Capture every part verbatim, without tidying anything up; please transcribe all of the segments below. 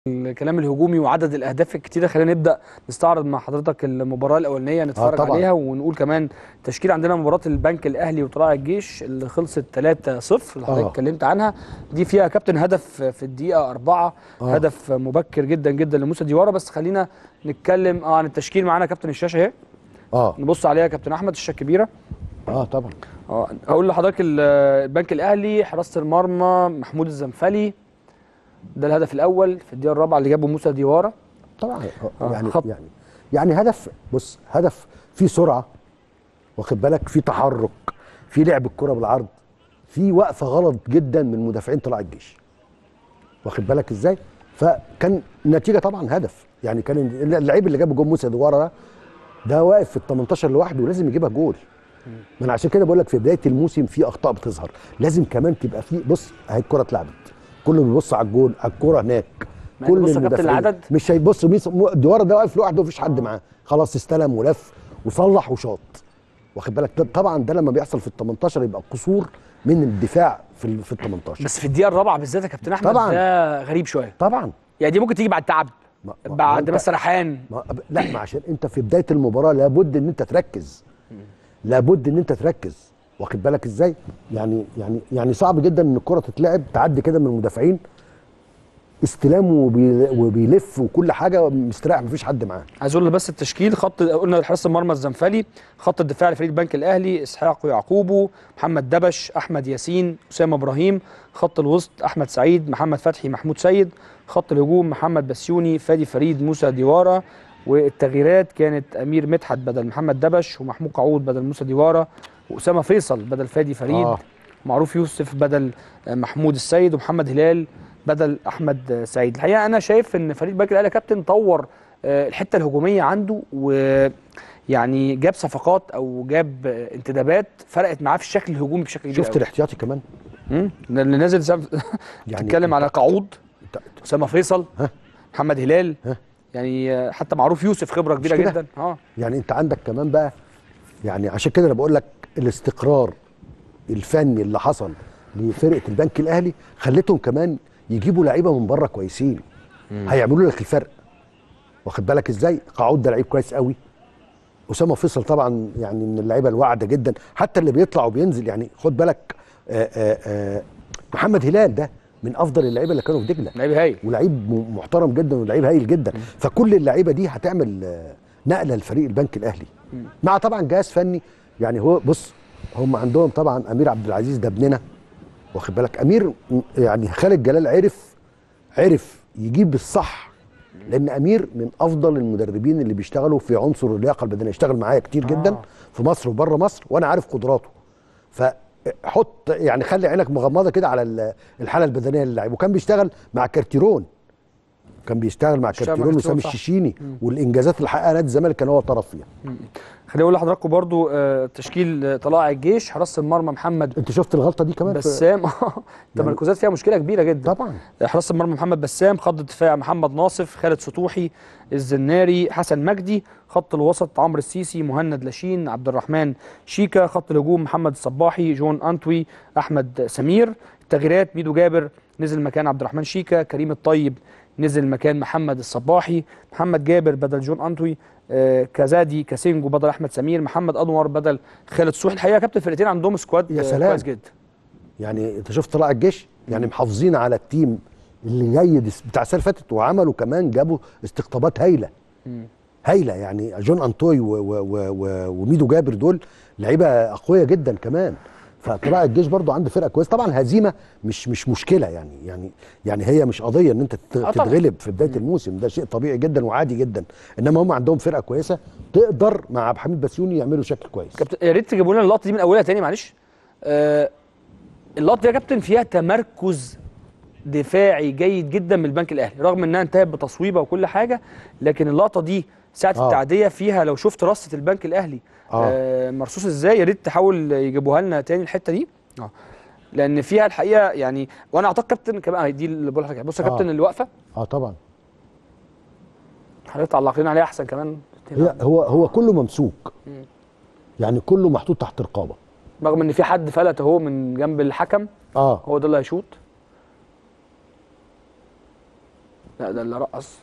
الكلام الهجومي وعدد الاهداف الكتيره، خلينا نبدا نستعرض مع حضرتك المباراه الاولانيه نتفرج آه عليها ونقول كمان تشكيل. عندنا مباراه البنك الاهلي وطلائع الجيش اللي خلصت ثلاثة صفر اللي حضرتك اه اتكلمت عنها. دي فيها كابتن هدف في الدقيقه أربعة، اه هدف مبكر جدا جدا لموسى ديوارا. بس خلينا نتكلم اه عن التشكيل. معانا كابتن الشاشه اهي، اه نبص عليها يا كابتن احمد، الشاشه الكبيره. اه طبعا. اه هقول لحضرتك ال- البنك الاهلي، حراسه المرمى محمود الزنفلي، ده الهدف الاول في الدقيقه الرابعه اللي جابه موسى ديوارا. طبعا آه يعني خط يعني يعني هدف، بص، هدف فيه سرعه، واخد بالك، فيه تحرك، فيه لعب الكره بالعرض، فيه وقفه غلط جدا من مدافعين طلائع الجيش، واخد بالك ازاي. فكان النتيجه طبعا هدف، يعني كان اللعيب اللي جاب جول موسى دوارا ده ده واقف في ال تمنتاشر لوحده ولازم يجيبها جول. ما انا عشان كده بقول لك في بدايه الموسم في اخطاء بتظهر، لازم كمان تبقى في، بص اهي الكره اتلعبت، كله بيبص على الجول، على الكره هناك، مع ان كل بص يا كابتن المدافعين العدد مش هيبص. ميس- م- دوارا ده واقف لوحده مفيش حد آه. معاه، خلاص استلم ولف وصلح وشاط، واخد بالك. ده- طبعا ده لما بيحصل في ال تمنتاشر يبقى قصور من الدفاع في ال في ال تمنتاشر. بس في الدقيقه الرابعه بالذات يا كابتن احمد طبعا ده غريب شويه. طبعا. يعني دي ممكن تيجي بعد تعب، ما, ما, ما بعد انت مثلا ريحان. ما لا، ما عشان انت في بدايه المباراه لابد ان انت تركز، لابد ان انت تركز، واخد بالك ازاي. يعني يعني يعني صعب جدا ان الكره تتلعب تعدي كده من المدافعين، استلام وبي وبيلف وكل حاجه مستريح مفيش حد معاه. عايز اقول بس التشكيل. خط قلنا حراسه المرمى الزنفلي، خط الدفاع لفريق البنك الاهلي اسحاق يعقوبو، محمد دبش، احمد ياسين، اسامه ابراهيم. خط الوسط احمد سعيد، محمد فتحي، محمود سيد. خط الهجوم محمد بسيوني، فادي فريد، موسى ديوارا. والتغييرات كانت امير مدحت بدل محمد دبش، ومحمود قعود بدل موسى ديوارا، واسامه فيصل بدل فادي فريد، اه معروف يوسف بدل محمود السيد، ومحمد هلال بدل احمد سعيد. الحقيقه انا شايف ان فريق البنك الاهلي كابتن طور آه، الحته الهجوميه عنده، ويعني جاب صفقات او جاب آه، انتدابات فرقت معاه في الشكل الهجومي بشكل كبير شفت قوي. الاحتياطي كمان، امم اللي نازل سام- يعني بتتكلم انت على قعود، انت اسامه فيصل، ها محمد هلال، ها يعني آه، حتى معروف يوسف خبره مش كبيره كده. جدا. اه يعني انت عندك كمان بقى، يعني عشان كده انا بقول لك الاستقرار الفني اللي حصل لفرقه البنك الاهلي خلتهم كمان يجيبوا لعيبه من بره كويسين، هيعملوا لك الفرق، واخد بالك ازاي. قعود ده لعيب كويس قوي، اسامه فيصل طبعا يعني من اللعيبه الواعده جدا، حتى اللي بيطلع وبينزل، يعني خد بالك. آآ آآ محمد هلال ده من افضل اللعيبه اللي كانوا في دجله، لعيب هايل. ولعيب م- محترم جدا ولعيب هايل جدا. فكل اللعيبه دي هتعمل آه، نقله لفريق البنك الاهلي، مع طبعا جهاز فني. يعني هو بص، هم عندهم طبعا امير عبد العزيز ده ابننا، واخد بالك. امير م- يعني خالد جلال عرف عرف يجيب الصح، لان امير من افضل المدربين اللي بيشتغلوا في عنصر اللياقه البدنيه، اشتغل معايا كتير جدا اه في مصر وبره مصر، وانا عارف قدراته. فحط يعني خلي عينك مغمضه كده على ال- الحاله البدنيه للاعب. وكان بيشتغل مع كارتيرون، كان بيشتغل مع اشتغل مع كارتيرون كابتن وسامي صح. الشيشيني، والانجازات اللي حققها نادي الزمالك كان هو طرف فيها. خليني اقول لحضراتكم برضو آه، تشكيل آه، طلائع الجيش. حراسه المرمى محمد انت شفت الغلطه دي كمان في بسام يعني التمركزات فيها مشكله كبيره جدا. طبعا. حراسه المرمى محمد بسام، خط الدفاع محمد ناصف، خالد سطوحي، الزناري، حسن مجدي. خط الوسط عمرو السيسي، مهند لاشين، عبد الرحمن شيكا. خط الهجوم محمد الصباحي، جون انتوي، احمد سمير. التغييرات ميدو جابر نزل مكان عبد الرحمن شيكا، كريم الطيب نزل مكان محمد الصباحي، محمد جابر بدل جون انتوي، آه كازادي كاسينجو بدل احمد سمير، محمد انور بدل خالد سطوحي. الحقيقه يا كابتن الفرقتين عندهم سكواد يا آه كويس سلام، جدا. يعني انت شفت طلائع الجيش يعني محافظين على التيم اللي جاي دس- بتاع السنه اللي فاتت، وعملوا كمان جابوا استقطابات هايله هايله. يعني جون انتوي و و و و وميدو جابر دول لعيبه اقوياء جدا كمان. فطلائع الجيش برضو عنده فرقه كويسه. طبعا هزيمه مش مش مشكله، يعني يعني يعني هي مش قضيه ان انت تت- اه طبعا. تتغلب في بدايه الموسم، ده شيء طبيعي جدا وعادي جدا. انما هم عندهم فرقه كويسه تقدر مع عبد الحميد بسيوني يعملوا شكل كويس. كابتن يا ريت تجيبوا لنا اللقطه دي من اولها تاني معلش. آه اللقطه دي يا كابتن فيها تمركز دفاعي جيد جدا من البنك الاهلي، رغم انها انتهت بتصويبه وكل حاجه، لكن اللقطه دي ساعه اه التعديه فيها لو شفت رصه البنك الاهلي اه آه مرصوص ازاي. يا ريت تحاول يجيبوها لنا تاني الحته دي. اه لان فيها الحقيقه يعني، وانا اعتقد كابتن كمان دي اللي بقول لحضرتك. بص يا كابتن اه اللي واقفه اه طبعا. حضرتك تعلقين عليها احسن كمان. هي هو هو كله ممسوك، يعني كله محطوط تحت رقابه. رغم ان في حد فلت اهو من جنب الحكم، اه هو ده اللي هيشوط. لا ده اللي رقص.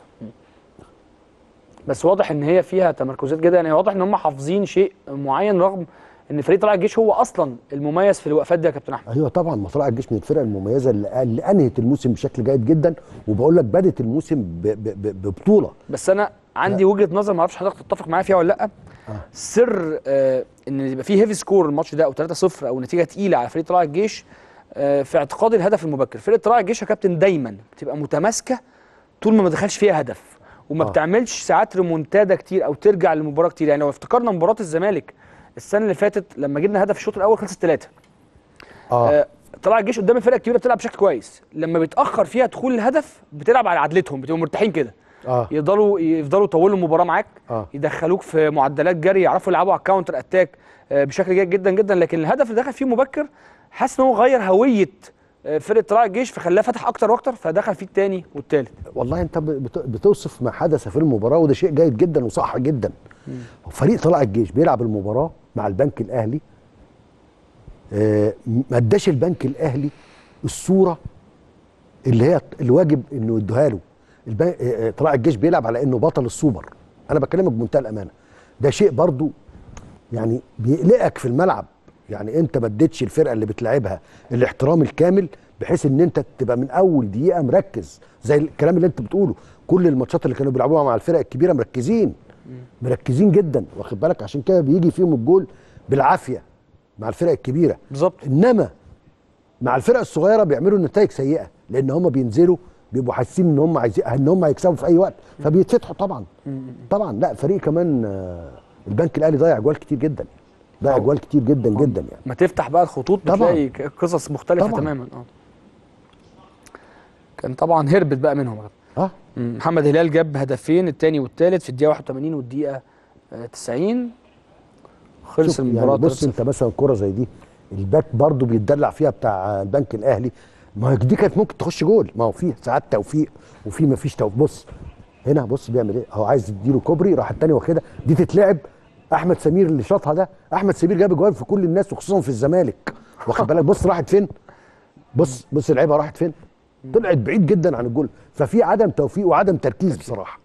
بس واضح ان هي فيها تمركزات جدا، يعني واضح ان هم حافظين شيء معين رغم ان فريق طلائع الجيش هو اصلا المميز في الوقفات دي يا كابتن احمد. ايوه طبعا، ما طلائع الجيش من الفرق المميزه اللي, اللي انهت الموسم بشكل جيد جدا، وبقول لك بدت الموسم ب ب ب ببطوله. بس انا عندي وجهه نظر ما اعرفش حضرتك تتفق معايا فيها ولا لا. آه. سر آه ان يبقى فيه هيفي سكور الماتش ده او ثلاثة صفر او نتيجه تقيله على فريق طلائع الجيش، آه في اعتقادي الهدف المبكر. فرقه طلائع الجيش يا كابتن دايما بتبقى متماسكه طول ما ما دخلش فيها هدف، وما آه. بتعملش ساعات ريمونتادا كتير او ترجع للمباراه كتير. يعني لو افتكرنا مباراه الزمالك السنه اللي فاتت لما جبنا هدف الشوط الاول خلصت ثلاثة. اه, آه طلائع الجيش قدام الفرق الكبيره بتلعب بشكل كويس، لما بيتاخر فيها دخول الهدف بتلعب على عدلتهم، بتبقوا مرتاحين كده. اه يفضلوا يفضلوا يطولوا المباراه معاك، آه. يدخلوك في معدلات جري، يعرفوا يلعبوا على الكاونتر اتاك آه بشكل جيد جدا جدا. لكن الهدف اللي دخل فيه مبكر حاسس ان هو غير هويه فرقه طلائع الجيش، فخلاه فتح اكتر واكتر، فدخل فيه الثاني والثالث. والله انت بتوصف ما حدث في المباراه، وده شيء جيد جدا وصح جدا. مم. فريق طلائع الجيش بيلعب المباراه مع البنك الاهلي، آه ما اداش البنك الاهلي الصوره اللي هي الواجب انه يدوها له. آه طلائع الجيش بيلعب على انه بطل السوبر، انا بكلمك بمنتهى الامانه. ده شيء برضو يعني بيقلقك في الملعب، يعني انت ما اديتش الفرقه اللي بتلعبها الاحترام الكامل بحيث ان انت تبقى من اول دقيقه مركز، زي الكلام اللي انت بتقوله. كل الماتشات اللي كانوا بيلعبوها مع الفرق الكبيره مركزين مركزين جدا، واخد بالك؟ عشان كده بيجي فيهم الجول بالعافيه مع الفرق الكبيره بالظبط. انما مع الفرق الصغيره بيعملوا نتائج سيئه، لان هم بينزلوا بيبقوا حاسين ان هم عايزين ان هم هيكسبوا في اي وقت، فبيتفتحوا طبعا. طبعا لا فريق كمان البنك الاهلي ضيع جوال كتير جدا، ضيع جوال كتير جدا طبعا. جدا يعني ما تفتح بقى الخطوط بتلاقي قصص مختلفه طبعا. تماما. اه كان طبعا هربت بقى منهم. اه محمد هلال جاب هدفين، الثاني والثالث في الدقيقه واحد وثمانين والدقيقه تسعين، خلص المباراه. يعني بص انت مثلا كره زي دي الباك برضو بيتدلع فيها بتاع البنك الاهلي، ما هي دي كانت ممكن تخش جول، ما هو فيه ساعات توفيق وفي ما فيش توفيق. بص هنا بص بيعمل ايه، هو عايز يديله كوبري، راح الثاني واخدها، دي تتلعب. احمد سمير اللي شاطها ده، احمد سمير جاب جوال في كل الناس وخصوصا في الزمالك، واخد بالك؟ بص راحت فين، بص بص اللعيبه راحت فين، طلعت بعيد جدا عن الجول. ففي عدم توفيق وعدم تركيز بصراحه.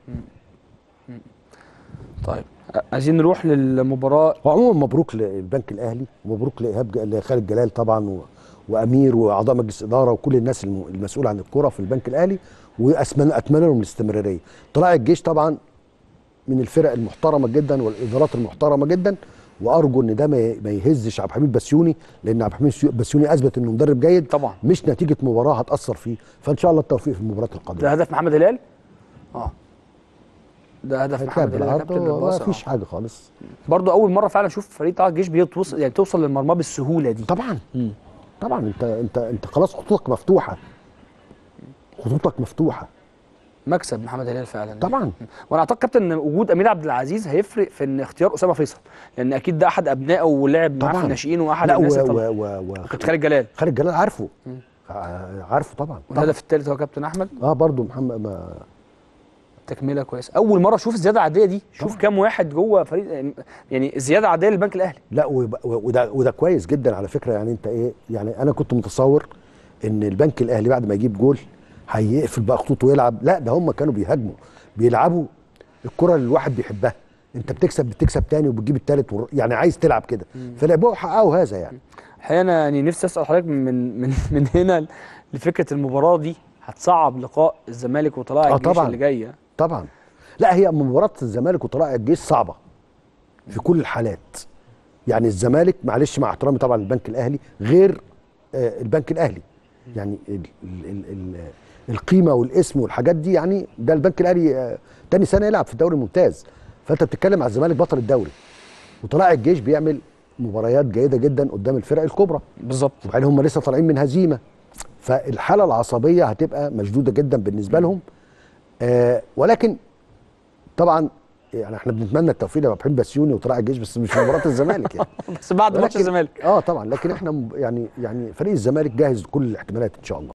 طيب عايزين نروح للمباراه. وعموما مبروك للبنك الاهلي، ومبروك لايهاب لخالد جلال طبعا و... وامير واعضاء مجلس الاداره وكل الناس المسؤوله عن الكره في البنك الاهلي، واتمنى اتمنى لهم الاستمراريه. طلائع الجيش طبعا من الفرق المحترمه جدا والادارات المحترمه جدا، وارجو ان ده ما يهزش عبد الحميد بسيوني، لان عبد الحميد بسيوني اثبت انه مدرب جيد طبعا، مش نتيجه مباراه هتاثر فيه. فان شاء الله التوفيق في المباراه القادمه. ده هدف محمد هلال؟ اه ده هدف محمد هلال كابتن ما فيش حاجه خالص. برضو اول مره فعلا اشوف فريق طلائع الجيش بيوصل يعني توصل للمرمى بالسهوله دي. طبعا مم. طبعا انت انت انت خلاص خطوطك مفتوحه، خطوطك مفتوحه. مكسب محمد هلال فعلا طبعا. وانا اعتقد كابتن ان وجود امير عبد العزيز هيفرق في ان اختيار اسامه فيصل، لان اكيد ده احد ابنائه ولعب معاه في الناشئين واحد لا الناس. و و و و كابتن خالد جلال خالد جلال عارفه مم. عارفه طبعا. والهدف الثالث هو كابتن احمد اه برضو محمد ما تكمله كويس. اول مره اشوف الزياده العاديه دي، شوف كام واحد جوه فريق يعني الزياده العاديه للبنك الاهلي. لا وده وده كويس جدا على فكره. يعني انت ايه، يعني انا كنت متصور ان البنك الاهلي بعد ما يجيب جول هيقفل بقى خطوطه ويلعب، لا ده هم كانوا بيهاجموا، بيلعبوا الكره اللي الواحد بيحبها. انت بتكسب بتكسب تاني وبتجيب التالت ور... يعني عايز تلعب كده، فلعبوها وحققوا هذا. يعني الحقيقه انا يعني نفسي اسال حضرتك من من من هنا لفكره المباراه دي هتصعب لقاء الزمالك وطلائع الجيش اللي جايه. طبعا لا هي مباراه الزمالك وطلائع الجيش صعبه في كل الحالات. يعني الزمالك معلش مع احترامي طبعا للبنك الاهلي غير آه البنك الاهلي، يعني ال ال ال ال القيمه والاسم والحاجات دي، يعني ده البنك الاهلي آه تاني سنه يلعب في الدوري الممتاز، فانت بتتكلم على الزمالك بطل الدوري، وطلائع الجيش بيعمل مباريات جيده جدا قدام الفرق الكبرى بالظبط، وبعدين هم لسه طالعين من هزيمه، فالحاله العصبيه هتبقى مشدوده جدا بالنسبه لهم. آه ولكن طبعا يعني احنا بنتمنى التوفيق لعبد الحميد بسيوني وطلائع الجيش، بس مش في مباراه الزمالك يعني بس بعد ماتش الزمالك اه طبعا. لكن احنا يعني يعني فريق الزمالك جاهز لكل الاحتمالات ان شاء الله.